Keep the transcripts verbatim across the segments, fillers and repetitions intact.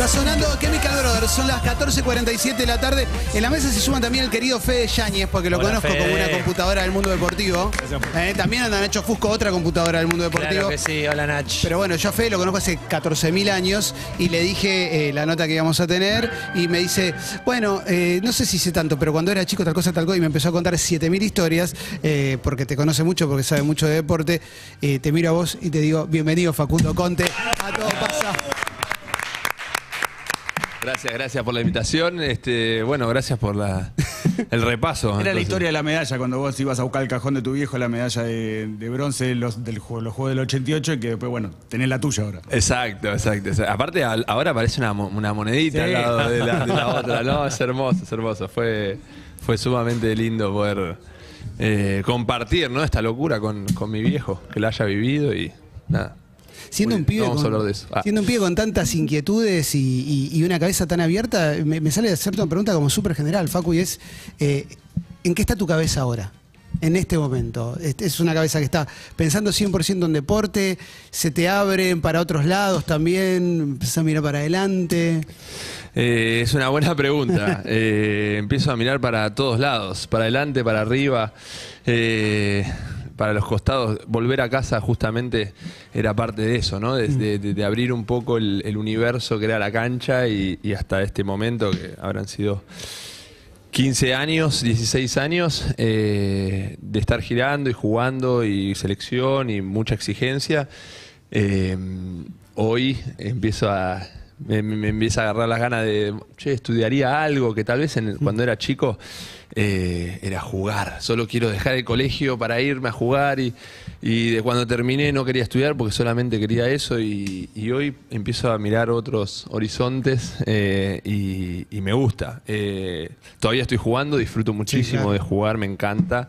Está sonando Chemical Brothers, son las catorce cuarenta y siete de la tarde. En la mesa se suma también el querido Fede Yáñez, porque lo Hola, conozco Fede. como una computadora del mundo deportivo. Eh, también anda Nacho Fusco, otra computadora del mundo deportivo. Claro que sí, hola Nach. Pero bueno, yo a Fede lo conozco hace catorce mil años y le dije eh, la nota que íbamos a tener y me dice, bueno, eh, no sé si sé tanto, pero cuando era chico tal cosa, tal cosa, y me empezó a contar siete mil historias, eh, porque te conoce mucho, porque sabe mucho de deporte. Eh, te miro a vos y te digo, bienvenido Facundo Conte, a Todo Pasa. Gracias, gracias por la invitación. Este, bueno, gracias por la, el repaso. Era Entonces, la historia de la medalla, cuando vos ibas a buscar el cajón de tu viejo, la medalla de, de bronce de los, del juego, los Juegos del ochenta y ocho, y que después, bueno, tenés la tuya ahora. Exacto, exacto. exacto. Aparte, al- ahora parece una, mo- una monedita Sí. al lado de la, de la otra. No, es hermoso, es hermoso. Fue, fue sumamente lindo poder eh, compartir, ¿no?, esta locura con, con mi viejo, que la haya vivido y nada. Siendo Muy un, bien, pibe no vamos con, a hablar de eso. Ah. siendo un pibe con tantas inquietudes y, y- y una cabeza tan abierta, me, me sale de hacerte una pregunta como súper general, Facu, y es, eh, ¿en qué está tu cabeza ahora? En este momento. Es, es una cabeza que está pensando cien por ciento en deporte, se te abren para otros lados también, empezás a mirar para adelante. Eh, es una buena pregunta. Eh, empiezo a mirar para todos lados, para adelante, para arriba, eh, para los costados. Volver a casa justamente era parte de eso, ¿no? De, de- de- de abrir un poco el, el universo que era la cancha y, y hasta este momento, que habrán sido quince años, dieciséis años, eh, de estar girando y jugando y selección y mucha exigencia. Eh, hoy empiezo a... Me, me- me empieza a agarrar las ganas de, che, estudiaría algo que tal vez en- cuando era chico eh, era jugar. Solo quiero dejar el colegio para irme a jugar y, y de cuando terminé no quería estudiar porque solamente quería eso y, y hoy empiezo a mirar otros horizontes eh, y, y me gusta. Eh, todavía estoy jugando, disfruto muchísimo claro. de jugar, me encanta,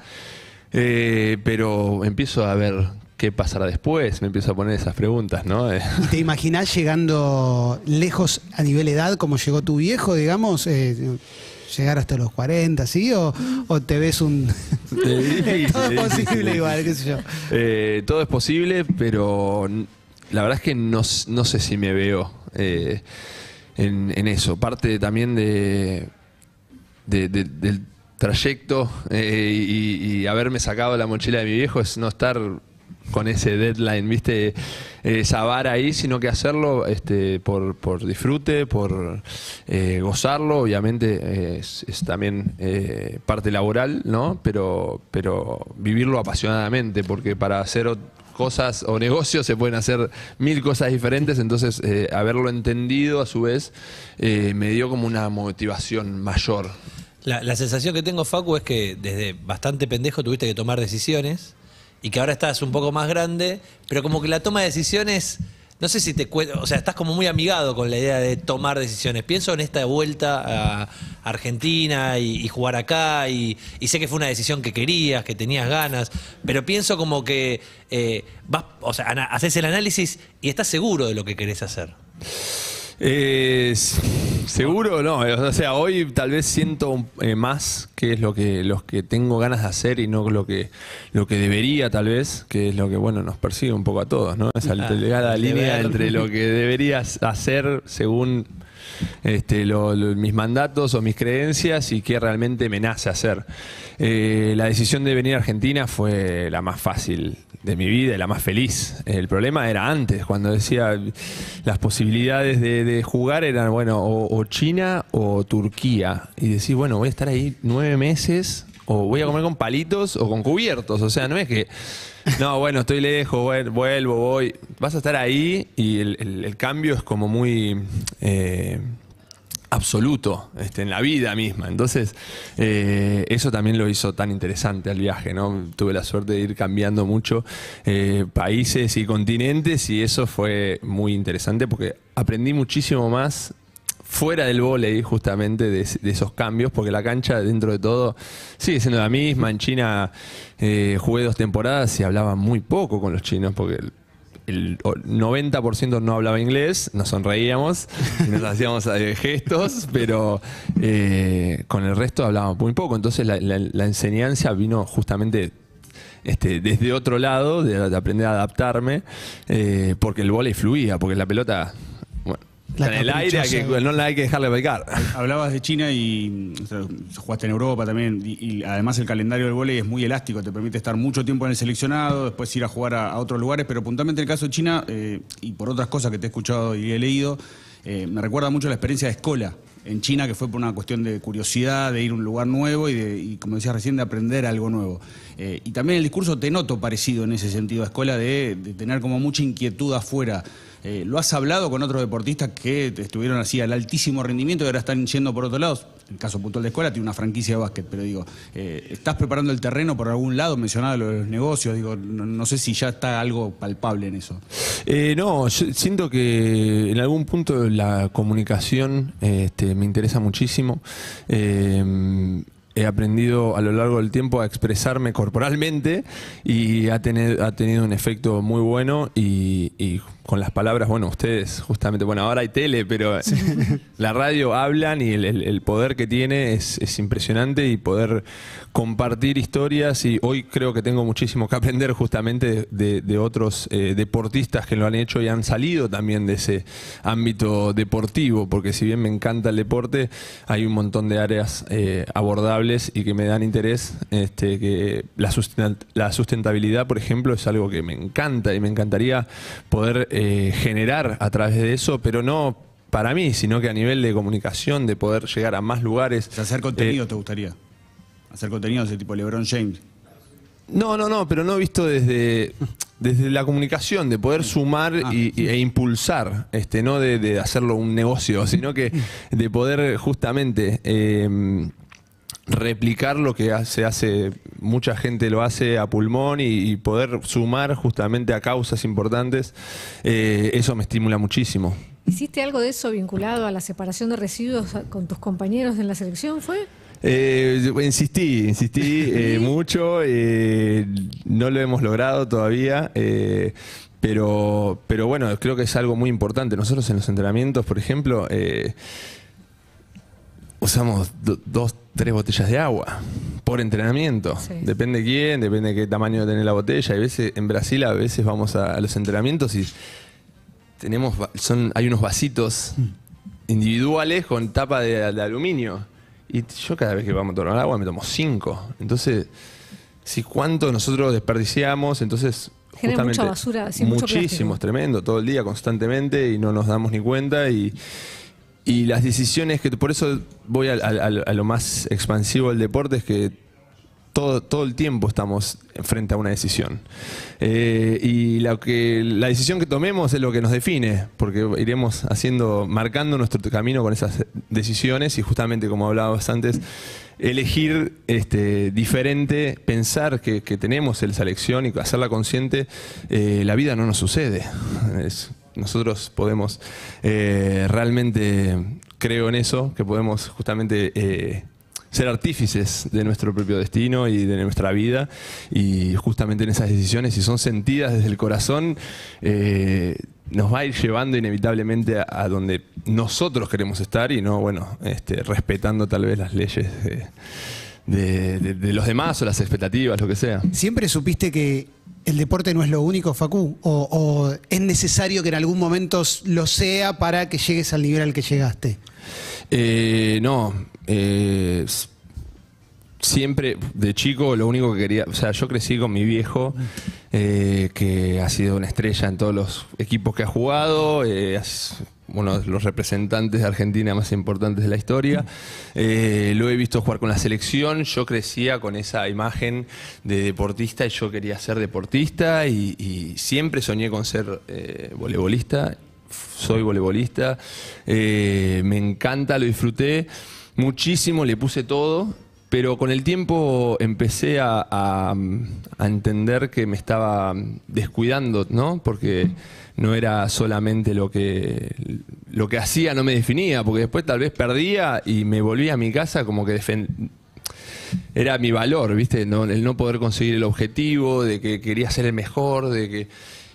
eh, pero empiezo a ver qué pasará después, me empiezo a poner esas preguntas, ¿no? Eh, ¿Y te imaginás llegando lejos a nivel edad como llegó tu viejo, digamos? Eh, llegar hasta los cuarenta, ¿sí? ¿O, o te ves un... difícil, Todo es es posible difícil. igual, qué sé yo. Eh, todo es posible, pero n- la verdad es que no, s- no sé si me veo eh, en, en eso. Parte también de, de- de- del trayecto eh, y, y haberme sacado la mochila de mi viejo es no estar con ese deadline, ¿viste? Esa vara ahí, sino que hacerlo este, por, por disfrute, por eh, gozarlo. Obviamente eh, es, es también eh, parte laboral, ¿no? Pero, pero vivirlo apasionadamente, porque para hacer ot- cosas o negocios se pueden hacer mil cosas diferentes, entonces eh, haberlo entendido a su vez eh, me dio como una motivación mayor. La, la sensación que tengo, Facu, es que desde bastante pendejo tuviste que tomar decisiones y que ahora estás un poco más grande, pero como que la toma de decisiones, no sé si te cuento, o sea, estás como muy amigado con la idea de tomar decisiones. Pienso en esta vuelta a Argentina y, y jugar acá, y, y sé que fue una decisión que querías, que tenías ganas, pero pienso como que eh, vas, o sea, ana- haces el análisis y estás seguro de lo que querés hacer. Eh, s- seguro no, o sea, hoy tal vez siento un- eh, más que es lo que los que tengo ganas de hacer y no lo que lo que debería tal vez, que es lo que bueno nos persigue un poco a todos, ¿no? Esa Ah, delgada el línea deber. entre lo que deberías hacer según este, lo- lo- mis mandatos o mis creencias y qué realmente me nace hacer. Eh, la decisión de venir a Argentina fue la más fácil de mi vida y la más feliz. El problema era antes, cuando decía las posibilidades de, de jugar eran, bueno, o, o China o Turquía. Y decís, bueno, voy a estar ahí nueve meses o voy a comer con palitos o con cubiertos. O sea, no es que, no, bueno, estoy lejos, vuel- vuelvo, voy. Vas a estar ahí y el, el- el cambio es como muy... eh, absoluto este, en la vida misma. Entonces, eh, eso también lo hizo tan interesante al viaje, ¿no? Tuve la suerte de ir cambiando mucho eh, países y continentes y eso fue muy interesante porque aprendí muchísimo más fuera del vóley justamente de, de esos cambios, porque la cancha dentro de todo sigue siendo la misma. En China eh, jugué dos temporadas y hablaba muy poco con los chinos porque el, el noventa por ciento no hablaba inglés, nos sonreíamos y nos hacíamos eh, gestos, pero eh, con el resto hablábamos muy poco. Entonces la, la- la enseñanza vino justamente este, desde otro lado, de, de aprender a adaptarme, eh, porque el vóley fluía, porque la pelota... Bueno, La Está en el aire, hay que, caprichosa. no la hay que dejarle picar. Hablabas de China y o sea, jugaste en Europa también y, y además el calendario del vóley es muy elástico, te permite estar mucho tiempo en el seleccionado, después ir a jugar a, a otros lugares, pero puntualmente en el caso de China eh, y por otras cosas que te he escuchado y he leído, eh, me recuerda mucho la experiencia de Escola en China, que fue por una cuestión de curiosidad, de ir a un lugar nuevo y, de, y como decías recién, de aprender algo nuevo. Eh, y también el discurso te noto parecido en ese sentido a Escola, de, de tener como mucha inquietud afuera. Eh, ¿Lo has hablado con otros deportistas que estuvieron así al altísimo rendimiento y ahora están yendo por otros lados? En el caso puntual de Escola tiene una franquicia de básquet, pero digo, eh, ¿estás preparando el terreno por algún lado? Mencionaba lo de los negocios, digo, no, no sé si ya está algo palpable en eso. Eh, no, yo siento que en algún punto la comunicación este, me interesa muchísimo. Eh, he aprendido a lo largo del tiempo a expresarme corporalmente y ha tenido, ha tenido un efecto muy bueno y, y con las palabras, bueno, ustedes justamente, bueno, ahora hay tele, pero sí. La radio hablan y el, el, el poder que tiene es, es impresionante y poder compartir historias y hoy creo que tengo muchísimo que aprender justamente de, de otros eh, deportistas que lo han hecho y han salido también de ese ámbito deportivo, porque si bien me encanta el deporte, hay un montón de áreas eh, abordables y que me dan interés, este, que la, sustent la sustentabilidad, por ejemplo, es algo que me encanta y me encantaría poder eh, generar a través de eso, pero no para mí, sino que a nivel de comunicación, de poder llegar a más lugares. O sea, hacer contenido eh, te gustaría. Hacer contenido de ese tipo LeBron James. No, no, no, pero no visto desde, desde la comunicación, de poder sumar Ah. y, y- e impulsar, este, no de, de hacerlo un negocio, sino que de poder justamente eh, replicar lo que se hace, mucha gente lo hace a pulmón y, y poder sumar justamente a causas importantes, eh, eso me estimula muchísimo. ¿Hiciste algo de eso vinculado a la separación de residuos con tus compañeros en la selección, fue? Eh, insistí, insistí eh, mucho, eh, no lo hemos logrado todavía, eh, pero, pero bueno, creo que es algo muy importante. Nosotros en los entrenamientos, por ejemplo, eh, usamos do- dos, tres botellas de agua por entrenamiento. Sí. Depende quién, depende de qué tamaño tiene la botella. Y a veces, en Brasil a veces vamos a, a los entrenamientos y tenemos, va- son, hay unos vasitos individuales con tapa de, de aluminio. Y yo cada vez que vamos a tomar agua me tomo cinco. Entonces, si cuánto nosotros desperdiciamos, entonces Genera justamente mucha basura, sí, mucho muchísimo, plástico. es tremendo, todo el día, constantemente, y no nos damos ni cuenta. Y, y las decisiones que, por eso voy a, a- a lo más expansivo del deporte, es que todo, todo el tiempo estamos frente a una decisión. Eh, y lo que, la decisión que tomemos es lo que nos define, porque iremos haciendo, marcando nuestro camino con esas decisiones y justamente, como hablabas antes, elegir este, diferente, pensar que, que tenemos esa elección y hacerla consciente. Eh, la vida no nos sucede. Es- nosotros podemos eh, realmente, creo en eso, que podemos justamente eh, ser artífices de nuestro propio destino y de nuestra vida, y justamente en esas decisiones, si son sentidas desde el corazón, eh, nos va a ir llevando inevitablemente a, a donde nosotros queremos estar y no, bueno, este, respetando tal vez las leyes de, de- de- de los demás o las expectativas, lo que sea. ¿Siempre supiste que el deporte no es lo único, Facu? ¿O, o es necesario que en algún momento lo sea para que llegues al nivel al que llegaste? Eh, no, eh, s- siempre de chico lo único que quería, o sea, yo crecí con mi viejo, eh, que ha sido una estrella en todos los equipos que ha jugado, eh, es uno de los representantes de Argentina más importantes de la historia. Eh, lo he visto jugar con la selección, yo crecía con esa imagen de deportista y yo quería ser deportista y, y siempre soñé con ser eh, voleibolista. Soy voleibolista, eh, me encanta, lo disfruté muchísimo, le puse todo, pero con el tiempo empecé a, a- a entender que me estaba descuidando, ¿no? Porque no era solamente lo que, lo que hacía, no me definía, porque después tal vez perdía y me volvía a mi casa como que defen- era mi valor, ¿viste? No, el no poder conseguir el objetivo, de que quería ser el mejor, de que...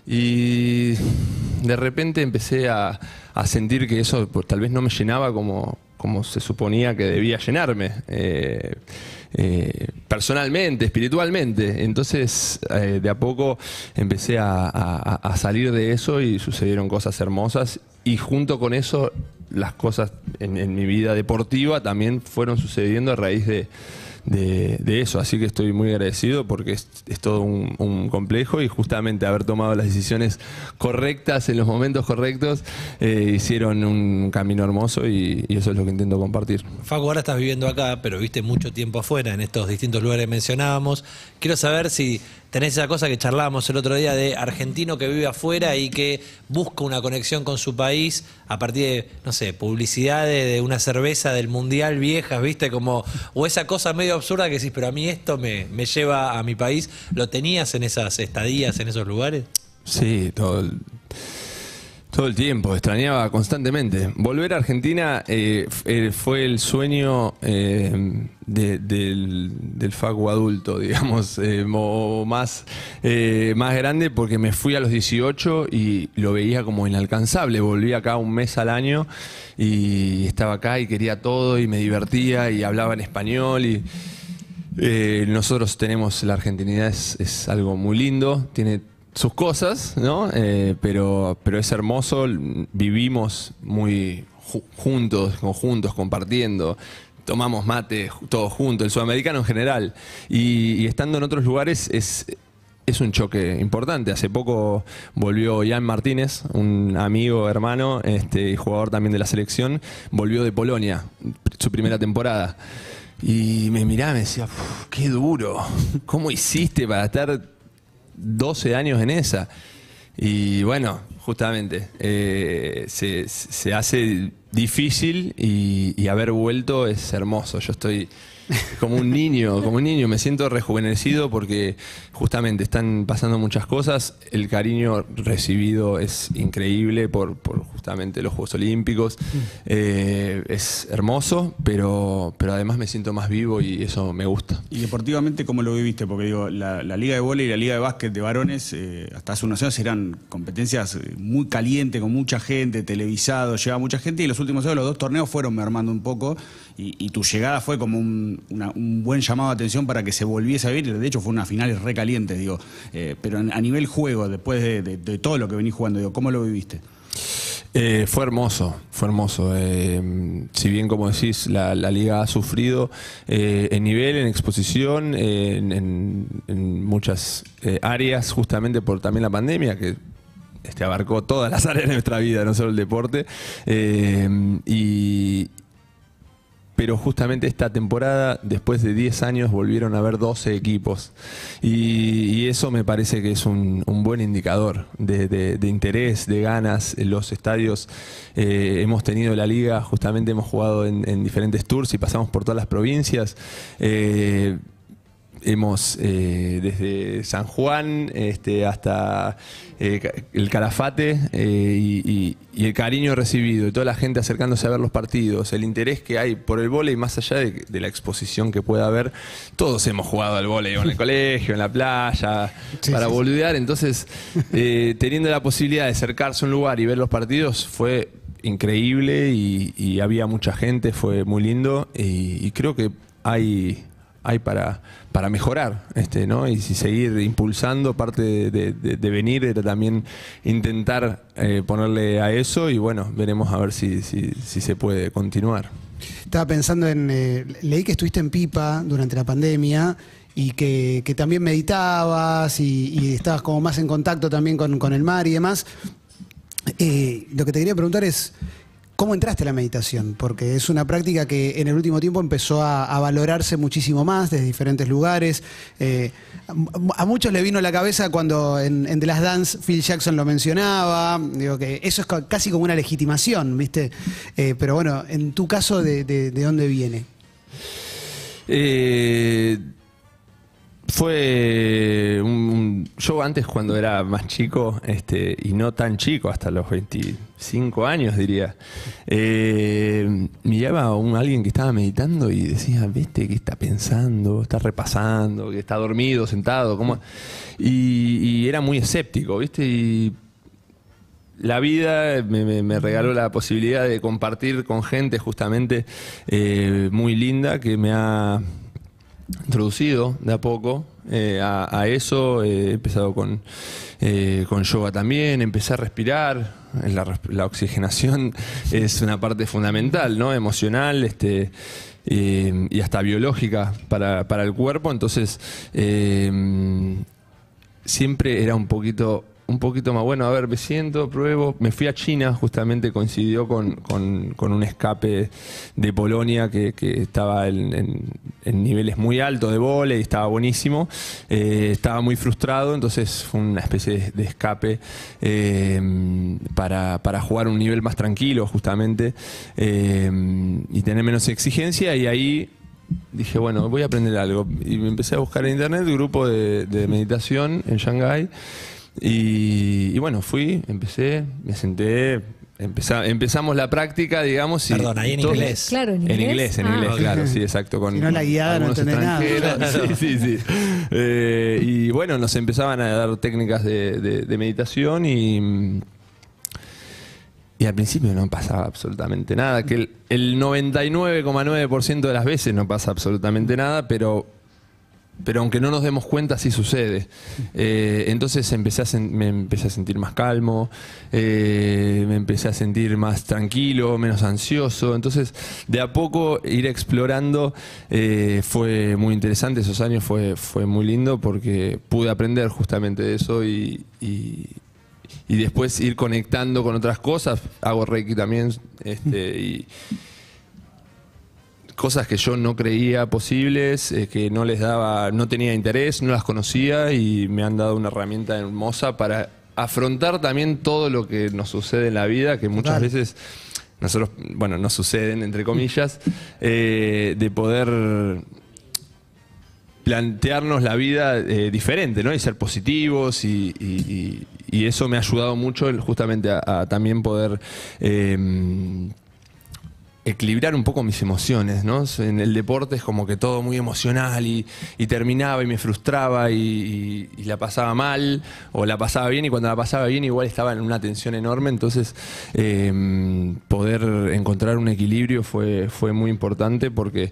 Y de repente empecé a, a sentir que eso pues, tal vez no me llenaba como, como se suponía que debía llenarme. Eh, eh, personalmente, espiritualmente. Entonces, eh, de a poco empecé a, a, a salir de eso y sucedieron cosas hermosas. Y junto con eso, las cosas en, en mi vida deportiva también fueron sucediendo a raíz de, de, de eso. Así que estoy muy agradecido porque es, es todo un, un complejo y justamente haber tomado las decisiones correctas en los momentos correctos eh, hicieron un camino hermoso y, y eso es lo que intento compartir. Facu, ahora estás viviendo acá, pero viste mucho tiempo afuera, en estos distintos lugares que mencionábamos. Quiero saber si tenés esa cosa que charlábamos el otro día de argentino que vive afuera y que busca una conexión con su país a partir de, no sé, publicidades de una cerveza del Mundial viejas, viste, como, o esa cosa medio absurda que decís, pero a mí esto me, me lleva a mi país. ¿Lo tenías en esas estadías, en esos lugares? Sí, todo el, todo el tiempo, extrañaba constantemente. Volver a Argentina eh, fue el sueño eh, de, del, del Facu adulto, digamos, eh, o más, eh, más grande, porque me fui a los dieciocho y lo veía como inalcanzable. Volví acá un mes al año y estaba acá y quería todo y me divertía y hablaba en español y eh, nosotros tenemos, la argentinidad es, es algo muy lindo, tiene sus cosas, ¿no? Eh, pero, pero es hermoso, vivimos muy ju juntos, juntos, compartiendo, tomamos mate todos juntos, el sudamericano en general, y, y estando en otros lugares es, es un choque importante. Hace poco volvió Jan Martínez, un amigo, hermano, este, y jugador también de la selección, volvió de Polonia, su primera temporada. Y me miraba y me decía, qué duro, ¿cómo hiciste para estar doce años en esa? Y bueno, justamente eh, se, se hace difícil y, y haber vuelto es hermoso. Yo estoy como un niño, como un niño, me siento rejuvenecido porque justamente están pasando muchas cosas. El cariño recibido es increíble por, por justamente los Juegos Olímpicos. Eh, es hermoso, pero, pero además me siento más vivo y eso me gusta. Y deportivamente, ¿cómo lo viviste? Porque digo, la, la Liga de Vóley y la Liga de Básquet de varones, eh, hasta hace unos años eran competencias muy calientes, con mucha gente, televisado, llegaba mucha gente, y los últimos años los dos torneos fueron mermando un poco, y, y tu llegada fue como un, una, un buen llamado de atención para que se volviese a vivir. De hecho, fue unas finales re calientes, digo. Eh, pero a nivel juego, después de, de, de todo lo que venís jugando, digo, ¿cómo lo viviste? Eh, fue hermoso, fue hermoso. Eh, si bien, como decís, la, la liga ha sufrido eh, en nivel, en exposición, eh, en, en, en muchas eh, áreas, justamente por también la pandemia, que este, abarcó todas las áreas de nuestra vida, no solo el deporte. Eh, y... Pero justamente esta temporada, después de diez años, volvieron a haber doce equipos. Y, y eso me parece que es un, un buen indicador de, de, de interés, de ganas. En los estadios eh, hemos tenido la liga, justamente hemos jugado en, en diferentes tours y pasamos por todas las provincias. Eh, Hemos eh, desde San Juan este, hasta eh, el Calafate eh, y, y, y el cariño recibido y toda la gente acercándose a ver los partidos, el interés que hay por el vóley más allá de, de la exposición que pueda haber. Todos hemos jugado al vóley en el colegio, en la playa, sí, para sí, boludear. Entonces, eh, teniendo la posibilidad de acercarse a un lugar y ver los partidos fue increíble y, y había mucha gente, fue muy lindo y, y creo que hay... hay para, para mejorar, este, ¿no? Y si seguir impulsando, parte de, de, de venir era también intentar eh, ponerle a eso y bueno, veremos a ver si, si, si se puede continuar. Estaba pensando en, eh, leí que estuviste en Pipa durante la pandemia y que, que también meditabas y, y estabas como más en contacto también con, con el mar y demás. Eh, lo que te quería preguntar es, ¿cómo entraste a la meditación? Porque es una práctica que en el último tiempo empezó a, a valorarse muchísimo más desde diferentes lugares. Eh, a, a muchos le vino a la cabeza cuando en, en The Last Dance Phil Jackson lo mencionaba. Digo que eso es casi como una legitimación, ¿viste? Eh, pero bueno, en tu caso, ¿de, de, de dónde viene? Eh... Fue un, un, yo antes cuando era más chico este, y no tan chico, hasta los veinticinco años diría, eh, miraba a un, alguien que estaba meditando y decía, ¿viste qué está pensando? Está repasando, que está dormido, sentado, ¿cómo? Y, y era muy escéptico, ¿viste? Y la vida me, me, me regaló la posibilidad de compartir con gente justamente eh, muy linda que me ha... introducido de a poco eh, a, a eso. Eh, he empezado con, eh, con yoga también, empecé a respirar. La, la oxigenación es una parte fundamental, ¿no? Emocional, este, eh, y hasta biológica para, para el cuerpo. Entonces, eh, siempre era un poquito... un poquito más bueno, a ver, me siento, pruebo. Me fui a China, justamente coincidió con, con, con un escape de Polonia que, que estaba en, en, en niveles muy altos de vóley, estaba buenísimo. Eh, estaba muy frustrado, entonces fue una especie de, de escape eh, para, para jugar un nivel más tranquilo, justamente, eh, y tener menos exigencia. Y ahí dije, bueno, voy a aprender algo. Y me empecé a buscar en internet un grupo de, de meditación en Shanghái. Y, y bueno, fui, empecé, me senté, empezá, empezamos la práctica, digamos. Y Perdón, ahí en todo, inglés. Claro, en inglés. En inglés, en Ah. inglés, claro, sí, exacto. Con, Si no, la guiada no algunos entendés nada. extranjeros. Sí, sí, sí. Eh, y bueno, nos empezaban a dar técnicas de, de, de meditación y... Y al principio no pasaba absolutamente nada, que el, el noventa y nueve coma nueve por ciento de las veces no pasa absolutamente nada, pero... pero aunque no nos demos cuenta, sí sucede. Eh, entonces empecé a sen- me empecé a sentir más calmo, eh, me empecé a sentir más tranquilo, menos ansioso. Entonces, de a poco ir explorando eh, fue muy interesante. Esos años fue, fue muy lindo porque pude aprender justamente de eso y, y, y después ir conectando con otras cosas. Hago Reiki también, este, y... cosas que yo no creía posibles, eh, que no les daba, no tenía interés, no las conocía, y me han dado una herramienta hermosa para afrontar también todo lo que nos sucede en la vida, que muchas Total. veces nosotros, bueno, nos suceden, entre comillas, eh, de poder plantearnos la vida eh, diferente, ¿no? Y ser positivos, y, y, y, y eso me ha ayudado mucho justamente a, a también poder... Eh, equilibrar un poco mis emociones, ¿no? En el deporte es como que todo muy emocional y, y terminaba y me frustraba y, y, y la pasaba mal o la pasaba bien, y cuando la pasaba bien igual estaba en una tensión enorme. Entonces eh, poder encontrar un equilibrio fue, fue muy importante porque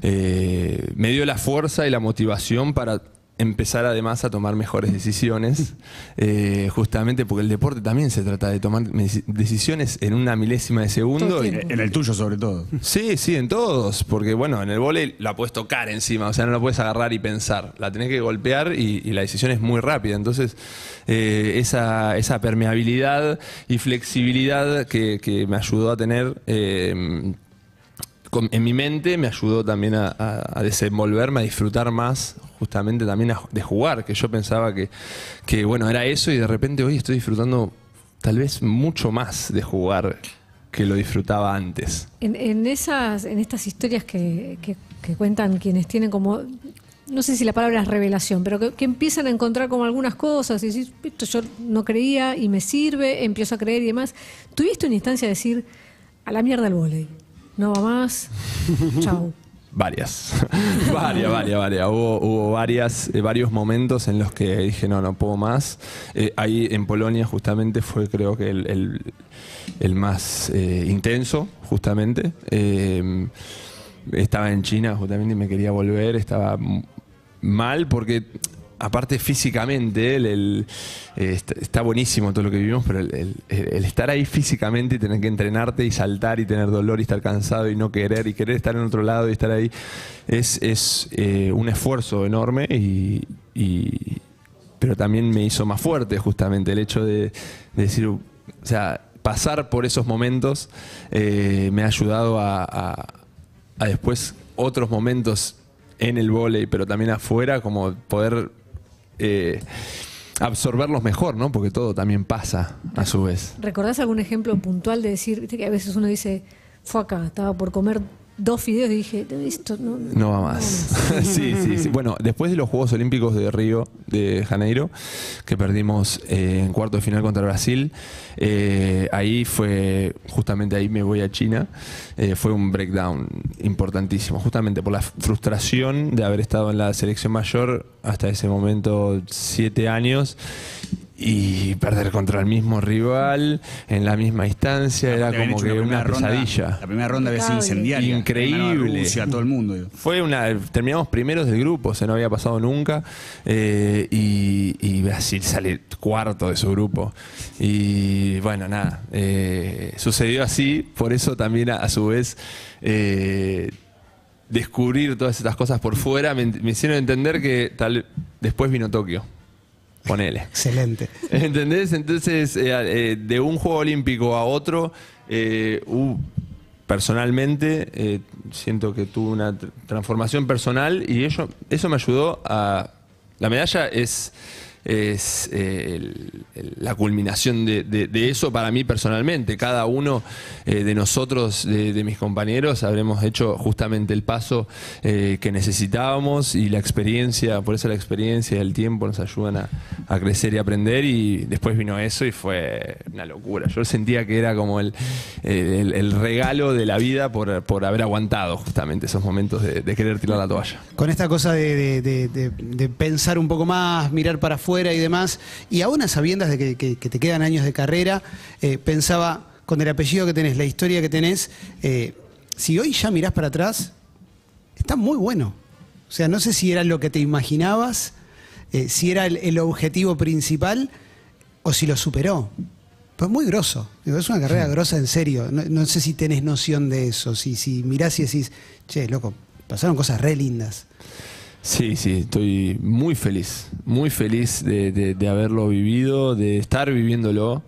eh, me dio la fuerza y la motivación para empezar además a tomar mejores decisiones, eh, justamente porque el deporte también se trata de tomar decisiones en una milésima de segundo. Todo el Y, tiempo. En el tuyo, sobre todo. sí, sí, en todos, porque bueno, en el vóley la puedes tocar encima, o sea, no la puedes agarrar y pensar, la tenés que golpear y, y la decisión es muy rápida. Entonces, eh, esa, esa permeabilidad y flexibilidad que, que me ayudó a tener eh, con- en mi mente, me ayudó también a, a- a desenvolverme, a disfrutar más, justamente también a- de jugar, que yo pensaba que, que bueno, era eso, y de repente hoy estoy disfrutando tal vez mucho más de jugar que lo disfrutaba antes. En, en esas, en estas historias que, que- que cuentan quienes tienen como, no sé si la palabra es revelación, pero que, que empiezan a encontrar como algunas cosas y decís, esto yo no creía y me sirve, empiezo a creer y demás. ¿Tuviste una instancia de decir, a la mierda el vóley, no va más, chau? Varias, varias, varias, varias. Hubo, hubo varias, eh, varios momentos en los que dije, no, no puedo más. Eh, ahí en Polonia justamente fue, creo que el, el- el más eh, intenso, justamente. Eh, estaba en China justamente y me quería volver, estaba m- mal porque... Aparte físicamente, el, el- eh, está, está buenísimo todo lo que vivimos, pero el, el- el estar ahí físicamente y tener que entrenarte y saltar y tener dolor y estar cansado y no querer y querer estar en otro lado y estar ahí es, es eh, un esfuerzo enorme, y, y- pero también me hizo más fuerte justamente el hecho de, de decir, o sea, pasar por esos momentos eh, me ha ayudado a, a- a después otros momentos en el vóley, pero también afuera, como poder eh, absorberlos mejor, ¿no? Porque todo también pasa a su vez. ¿Recordás algún ejemplo puntual de decir, viste que a veces uno dice, fue acá, estaba por comer dos fideos y dije, esto no, No va más. sí, sí, sí. Bueno, después de los Juegos Olímpicos de Río de Janeiro, que perdimos eh, en cuarto de final contra Brasil, eh, ahí fue, justamente ahí me voy a China, eh, fue un breakdown importantísimo, justamente por la frustración de haber estado en la selección mayor hasta ese momento siete años y perder contra el mismo rival en la misma instancia era Habían como hecho que la una primera ronda- pesadilla. La primera ronda había sido Impecable. incendiaria. Increíble. Rusia, a todo el mundo. digo. Fue una. Terminamos primeros del grupo, o sea, no había pasado nunca. eh, y, y Brasil sale cuarto de su grupo. Y bueno, nada. eh, sucedió así, por eso también a, a su vez. eh, descubrir todas estas cosas por fuera me, me hicieron entender que tal después vino Tokio. Ponele. Excelente. ¿Entendés? Entonces, eh, eh, de un juego olímpico a otro, eh, uh, personalmente, eh, siento que tuve una tr- transformación personal y ello, eso me ayudó a... La medalla es, es eh, el- el- la culminación de, de- de eso para mí personalmente. Cada uno eh, de nosotros, de, de mis compañeros, habremos hecho justamente el paso eh, que necesitábamos y la experiencia, por eso la experiencia y el tiempo nos ayudan a, a crecer y aprender, y después vino eso y fue una locura. Yo sentía que era como el, el, el regalo de la vida por, por haber aguantado justamente esos momentos de, de querer tirar la toalla. Con esta cosa de, de- de- de- de pensar un poco más, mirar para afuera y demás, y aún a sabiendas de que, que- que te quedan años de carrera, eh, pensaba, con el apellido que tenés, la historia que tenés, eh, si hoy ya mirás para atrás, está muy bueno. O sea, no sé si era lo que te imaginabas, eh, si era el, el objetivo principal o si lo superó. Pues muy grosso. Digo, es una carrera grosa en serio. No, no sé si tenés noción de eso. Si, si mirás y decís, che, loco, pasaron cosas re lindas. Sí, sí, estoy muy feliz, muy feliz de, de- de haberlo vivido, de estar viviéndolo,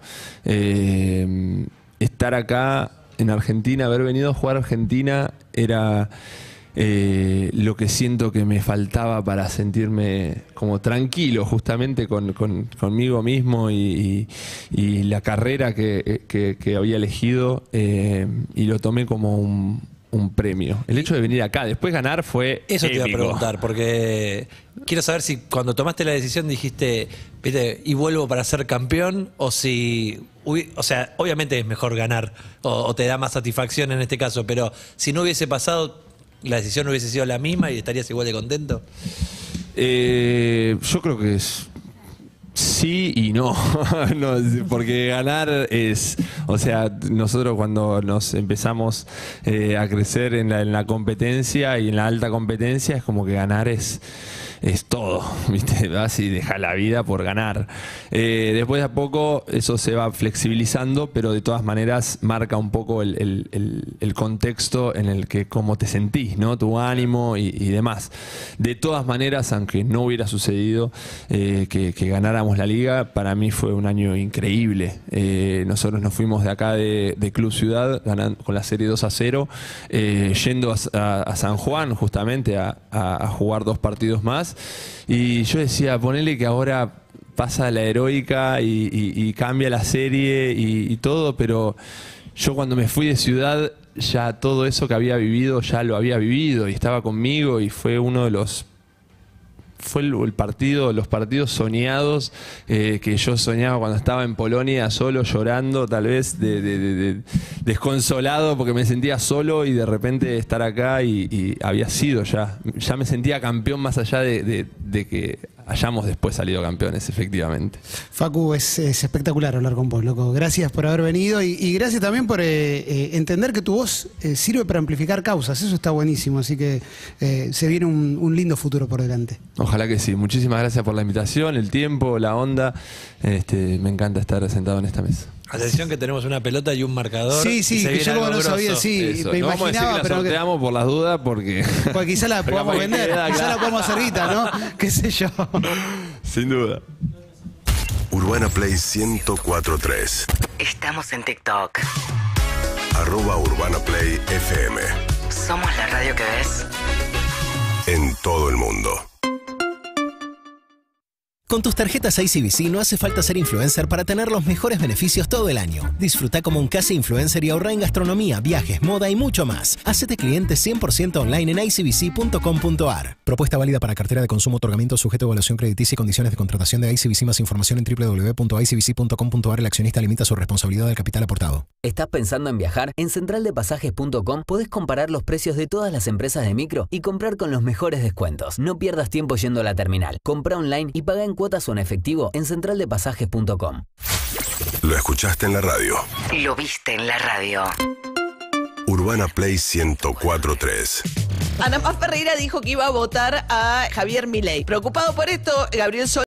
eh, estar acá en Argentina, haber venido a jugar a Argentina era eh, lo que siento que me faltaba para sentirme como tranquilo justamente con, con- conmigo mismo y, y- y la carrera que, que- que había elegido, eh, y lo tomé como un, un premio. El hecho de venir acá, después ganar fue Eso te iba a épico. preguntar, porque quiero saber si cuando tomaste la decisión dijiste, viste, y vuelvo para ser campeón, o si, hubi- o sea, obviamente es mejor ganar, o, o te da más satisfacción en este caso, pero si no hubiese pasado, la decisión no hubiese sido la misma y estarías igual de contento. Eh, yo creo que es sí y no. No, porque ganar es, o sea, nosotros cuando nos empezamos eh, a crecer en la, en la competencia y en la alta competencia, es como que ganar es es todo, ¿viste? Vas y dejas la vida por ganar. Eh, después de a poco eso se va flexibilizando, pero de todas maneras marca un poco el, el- el- el contexto en el que cómo te sentís, ¿no? Tu ánimo y, y demás. De todas maneras, aunque no hubiera sucedido eh, que, que ganáramos la liga, para mí fue un año increíble. Eh, nosotros nos fuimos de acá de, de Club Ciudad ganando, con la serie dos a cero, eh, yendo a, a- a San Juan justamente a, a- a jugar dos partidos más. Y yo decía, ponele que ahora pasa la heroica y, y- y cambia la serie y, y todo, pero yo cuando me fui de Ciudad, ya todo eso que había vivido, ya lo había vivido y estaba conmigo, y fue uno de los... Fue el, el partido, los partidos soñados eh, que yo soñaba cuando estaba en Polonia, solo, llorando, tal vez de, de- de- de- desconsolado porque me sentía solo, y de repente estar acá y, y había sido ya, ya me sentía campeón, más allá de, de- de que hayamos después salido campeones, efectivamente. Facu, es, es espectacular hablar con vos, loco. Gracias por haber venido y, y gracias también por eh, eh, entender que tu voz eh, sirve para amplificar causas. Eso está buenísimo, así que eh, se viene un, un lindo futuro por delante. Ojalá que sí. Muchísimas gracias por la invitación, el tiempo, la onda. Este, me encanta estar sentado en esta mesa. Atención que tenemos una pelota y un marcador. Sí, y sí, se que viene yo como algo no sabía, grosso. sí, Eso. me No vamos a decir que imaginaba, la pero que, sorteamos por las dudas porque... pues quizá la Pero podamos capaz que vender, queda, quizá claro. la podamos hacer guita, ¿no? ¿Qué sé yo? Sin duda. Urbana Play ciento cuatro punto tres. Estamos en TikTok. Arroba Urbana Play F M. Somos la radio que ves. En todo el mundo. Con tus tarjetas I C B C no hace falta ser influencer para tener los mejores beneficios todo el año. Disfruta como un casi influencer y ahorra en gastronomía, viajes, moda y mucho más. Hacete cliente cien por ciento online en i c b c punto com punto a r. Propuesta válida para cartera de consumo, otorgamiento sujeto a evaluación crediticia y condiciones de contratación de I C B C. Más información en w w w punto i c b c punto com punto a r. El accionista limita su responsabilidad del capital aportado. ¿Estás pensando en viajar? En central de pasajes punto com podés comparar los precios de todas las empresas de micro y comprar con los mejores descuentos. No pierdas tiempo yendo a la terminal. Compra online y paga en cuotas o en efectivo en central de pasajes punto com. Lo escuchaste en la radio. Lo viste en la radio. Urbana Play ciento cuatro punto tres. Ana Paz Ferreira dijo que iba a votar a Javier Milei. Preocupado por esto, Gabriel Sol